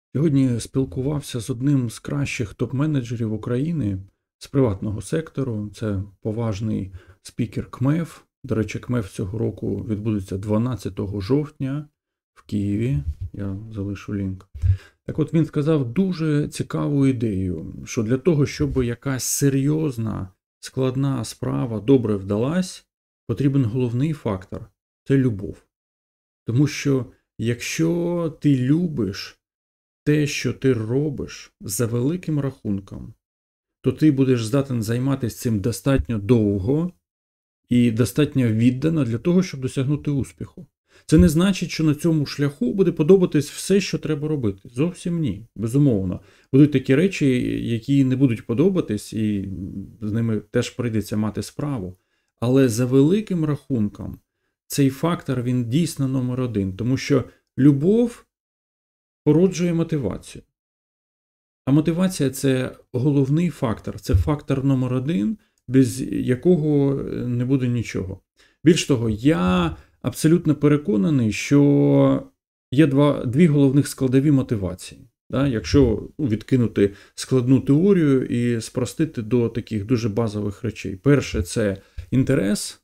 Сьогодні спілкувався з одним з кращих топ-менеджерів України з приватного сектору. Це поважний спікер КМЕФ. До речі, КМЕФ цього року відбудеться 12 жовтня в Києві. Я залишу лінк. Так от він сказав дуже цікаву ідею, що для того, щоб якась серйозна, складна справа добре вдалась, потрібен головний фактор – це любов. Тому що якщо ти любиш те, що ти робиш за великим рахунком, то ти будеш здатен займатися цим достатньо довго і достатньо віддано для того, щоб досягнути успіху. Це не значить, що на цьому шляху буде подобатись все, що треба робити. Зовсім ні, безумовно. Будуть такі речі, які не будуть подобатись, і з ними теж прийдеться мати справу. Але за великим рахунком цей фактор, він дійсно номер один, тому що любов породжує мотивацію. А мотивація – це головний фактор, це фактор номер один, без якого не буде нічого. Більш того, я абсолютно переконаний, що є дві головних складові мотивації. Якщо відкинути складну теорію і спростити до таких дуже базових речей. Перше – це інтерес.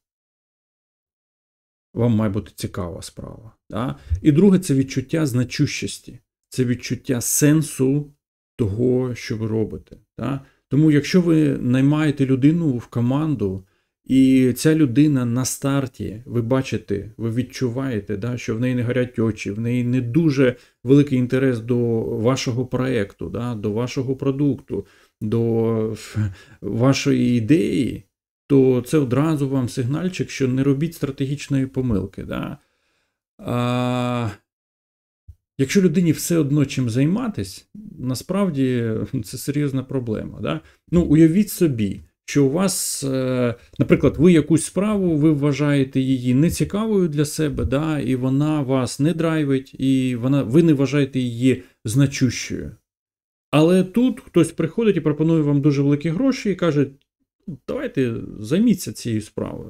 Вам має бути цікава справа. І друге – це відчуття значущості. Це відчуття сенсу того, що ви робите. Тому якщо ви наймаєте людину в команду, і ця людина на старті, ви бачите, ви відчуваєте, що в неї не горять очі, в неї не дуже великий інтерес до вашого проєкту, до вашого продукту, до вашої ідеї, то це одразу вам сигнальчик, що не робіть стратегічної помилки. Якщо людині все одно чим займатись, насправді це серйозна проблема. Уявіть собі, що у вас, наприклад, ви якусь справу, ви вважаєте її нецікавою для себе, і вона вас не драйвить, і ви не вважаєте її значущою. Але тут хтось приходить і пропонує вам дуже великі гроші і каже, давайте займіться цією справою.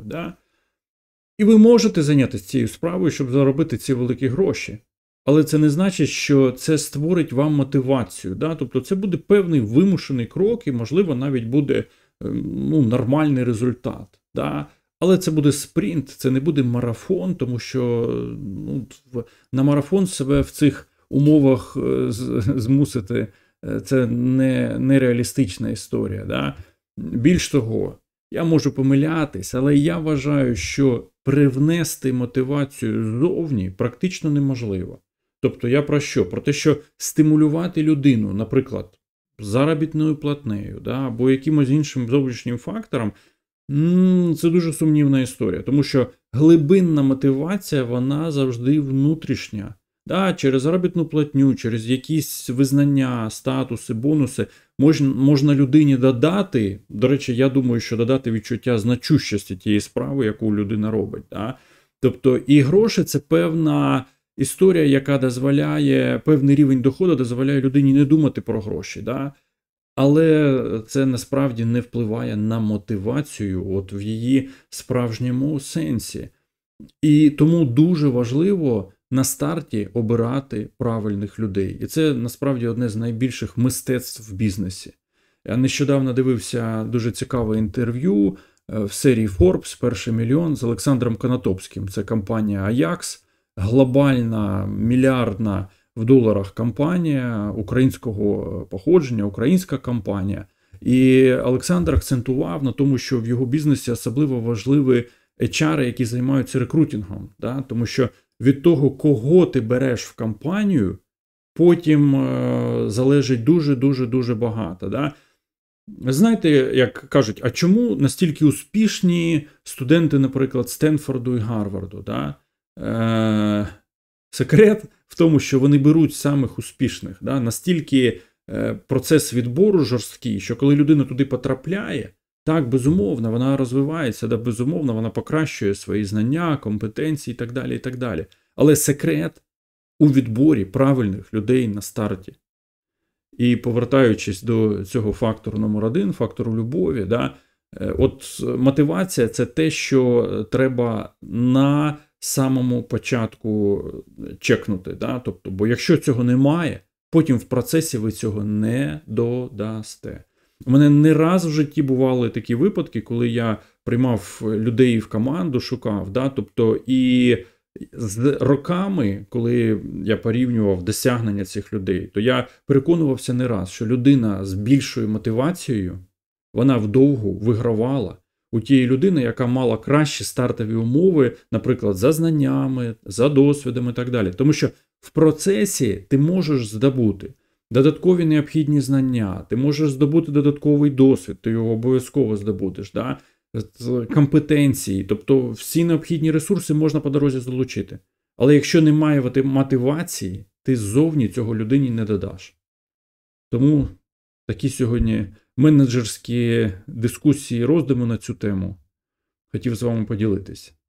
І ви можете зайнятися цією справою, щоб заробити ці великі гроші. Але це не значить, що це створить вам мотивацію. Тобто це буде певний вимушений крок і, можливо, навіть буде нормальний результат. Але це буде спринт, це не буде марафон, тому що на марафон себе в цих умовах змусити – це нереалістична історія. Більш того, я можу помилятись, але я вважаю, що привнести мотивацію ззовні практично неможливо. Тобто я про що? Про те, що стимулювати людину, наприклад, заробітною платнею, або якимось іншим зовнішнім фактором, це дуже сумнівна історія. Тому що глибинна мотивація, вона завжди внутрішня. Через заробітну платню, через якісь визнання, статуси, бонуси можна людині додати, до речі, я думаю, що додати відчуття значущості тієї справи, яку людина робить. Тобто і гроші – це певна історія, яка дозволяє, певний рівень доходу дозволяє людині не думати про гроші. Але це насправді не впливає на мотивацію в її справжньому сенсі. І тому дуже важливо на старті обирати правильних людей. І це насправді одне з найбільших мистецтв в бізнесі. Я нещодавно дивився дуже цікаве інтерв'ю в серії Forbes «Перший мільйон» з Олександром Конотопським. Це компанія Ajax, глобальна, мільярдна в доларах компанія українського походження, українська компанія. І Олександр акцентував на тому, що в його бізнесі особливо важливі HR, які займаються рекрутингом. Тому що від того, кого ти береш в компанію, потім залежить дуже-дуже-дуже багато. Знаєте, як кажуть, а чому настільки успішні студенти, наприклад, Стенфорду і Гарварду? Секрет в тому, що вони беруть самих успішних. Настільки процес відбору жорсткий, що коли людина туди потрапляє, так, безумовно, вона розвивається, безумовно, вона покращує свої знання, компетенції і так далі, і так далі. Але секрет у відборі правильних людей на старті. І повертаючись до цього фактору номер один, фактору любові, мотивація – це те, що треба на самому початку чекнути. Тобто, бо якщо цього немає, потім в процесі ви цього не додасте. У мене не раз в житті бували такі випадки, коли я приймав людей в команду, шукав, да, тобто і з роками, коли я порівнював досягнення цих людей, то я переконувався не раз, що людина з більшою мотивацією, вона вдовгу вигравала у тієї людини, яка мала кращі стартові умови, наприклад, за знаннями, за досвідом і так далі. Тому що в процесі ти можеш здобути додаткові необхідні знання, ти можеш здобути додатковий досвід, ти його обов'язково здобудеш, да? Компетенції, тобто всі необхідні ресурси можна по дорозі залучити. Але якщо немає мотивації, ти ззовні цього людині не додаш. Тому такі сьогодні менеджерські дискусії, роздуми на цю тему хотів з вами поділитись.